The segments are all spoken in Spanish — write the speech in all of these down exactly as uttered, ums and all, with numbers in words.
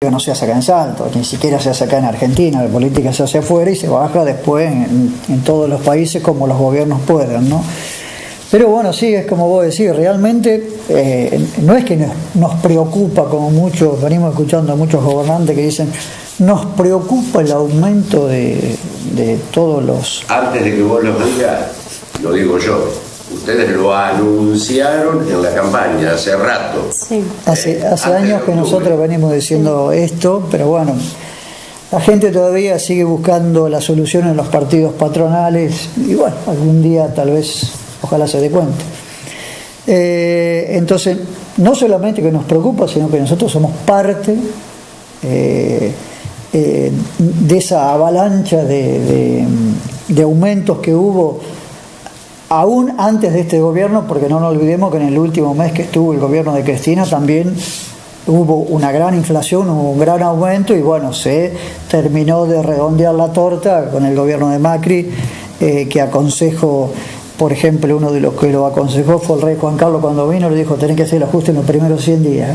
política no se hace acá en Salto, ni siquiera se hace acá en Argentina, la política se hace afuera y se baja después en, en todos los países como los gobiernos puedan, ¿no? Pero bueno, sí, es como vos decís, realmente eh, no es que nos, nos preocupa, como muchos, venimos escuchando a muchos gobernantes que dicen, nos preocupa el aumento de, de todos los... Antes de que vos lo digas, lo digo yo, ustedes lo anunciaron en la campaña hace rato. Sí. Hace, hace años que nosotros venimos diciendo sí. esto, pero bueno, la gente todavía sigue buscando la solución en los partidos patronales y bueno, algún día tal vez... ojalá se dé cuenta. Eh, entonces, no solamente que nos preocupa, sino que nosotros somos parte eh, eh, de esa avalancha de, de, de aumentos que hubo aún antes de este gobierno, porque no nos olvidemos que en el último mes que estuvo el gobierno de Cristina también hubo una gran inflación, hubo un gran aumento y bueno, se terminó de redondear la torta con el gobierno de Macri, eh, que aconsejo... Por ejemplo, uno de los que lo aconsejó fue el rey Juan Carlos cuando vino, le dijo, tenés que hacer el ajuste en los primeros cien días.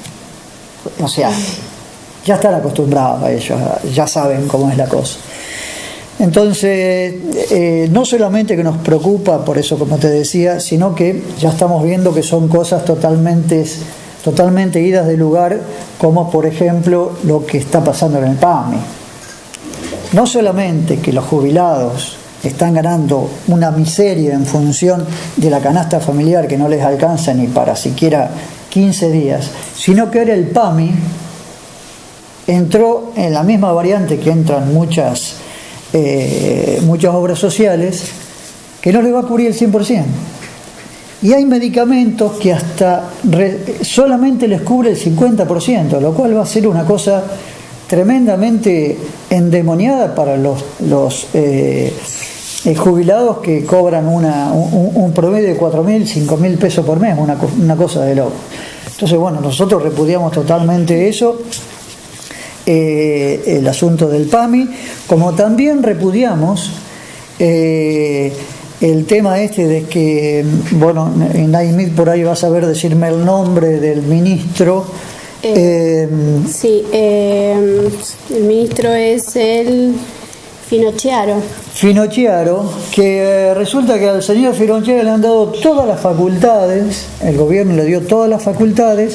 O sea, ya están acostumbrados a ellos, ya saben cómo es la cosa. Entonces, eh, no solamente que nos preocupa, por eso como te decía, sino que ya estamos viendo que son cosas totalmente, totalmente idas de lugar, como por ejemplo lo que está pasando en el PAMI. No solamente que los jubilados están ganando una miseria en función de la canasta familiar que no les alcanza ni para siquiera quince días, sino que ahora el PAMI entró en la misma variante que entran muchas, eh, muchas obras sociales, que no les va a cubrir el cien por ciento. Y hay medicamentos que hasta re, solamente les cubre el cincuenta por ciento, lo cual va a ser una cosa tremendamente endemoniada para los, los eh, eh, jubilados que cobran una, un, un promedio de cuatro mil, cinco mil pesos por mes, una, una cosa de loco. Entonces, bueno, nosotros repudiamos totalmente eso, eh, el asunto del PAMI, como también repudiamos eh, el tema este de que, bueno, Naimit por ahí va a saber decirme el nombre del ministro. Eh, eh, sí, eh, el ministro es el Finocchiaro. Finocchiaro, que eh, resulta que al señor Finocchiaro le han dado todas las facultades, el gobierno le dio todas las facultades,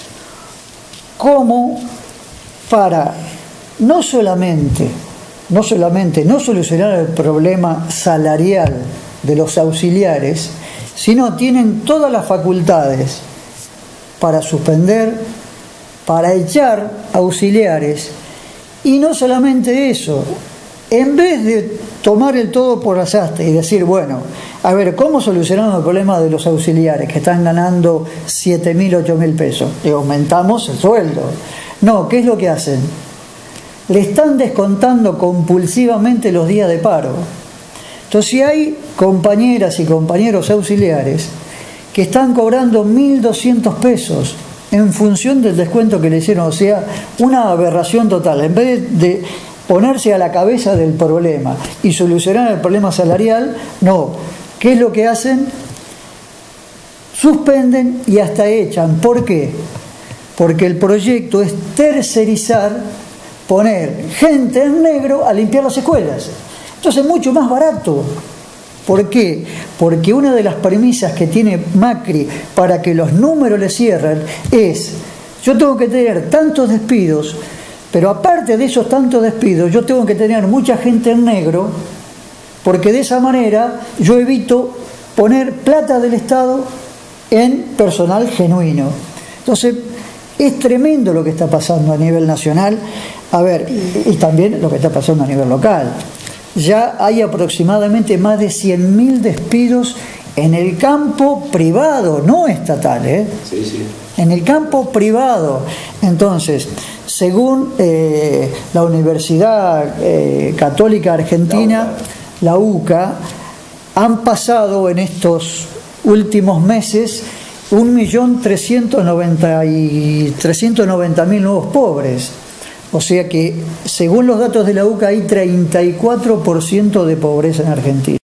como para no solamente, no solamente no solucionar el problema salarial de los auxiliares, sino tienen todas las facultades para suspender, para echar auxiliares, y no solamente eso, en vez de tomar el todo por asaste y decir, bueno, a ver, ¿cómo solucionamos el problema de los auxiliares que están ganando siete mil, ocho mil pesos? Le aumentamos el sueldo. No, ¿qué es lo que hacen? Le están descontando compulsivamente los días de paro. Entonces, si hay compañeras y compañeros auxiliares que están cobrando mil doscientos pesos en función del descuento que le hicieron, o sea, una aberración total. En vez de ponerse a la cabeza del problema y solucionar el problema salarial, no. ¿Qué es lo que hacen? Suspenden y hasta echan. ¿Por qué? Porque el proyecto es tercerizar, poner gente en negro a limpiar las escuelas. Entonces es mucho más barato. ¿Por qué? Porque una de las premisas que tiene Macri para que los números le cierren es, yo tengo que tener tantos despidos, pero aparte de esos tantos despidos, yo tengo que tener mucha gente en negro, porque de esa manera yo evito poner plata del Estado en personal genuino. Entonces, es tremendo lo que está pasando a nivel nacional, a ver, y también lo que está pasando a nivel local. Ya hay aproximadamente más de cien mil despidos en el campo privado, no estatal, ¿eh? Sí, sí. En el campo privado. Entonces, según eh, la Universidad eh, Católica Argentina, la UCA, han pasado en estos últimos meses un millón trescientos noventa mil nuevos pobres. O sea que, según los datos de la UCA, hay treinta y cuatro por ciento de pobreza en Argentina.